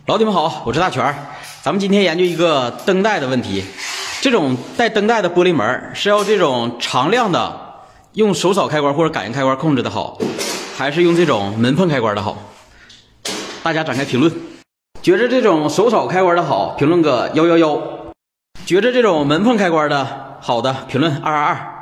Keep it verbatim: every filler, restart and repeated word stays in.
老铁们好，我是大全。咱们今天研究一个灯带的问题。这种带灯带的玻璃门是要这种常亮的，用手扫开关或者感应开关控制的好，还是用这种门碰开关的好？大家展开评论。觉着这种手扫开关的好，评论个幺幺幺；觉着这种门碰开关的好的，评论二二二。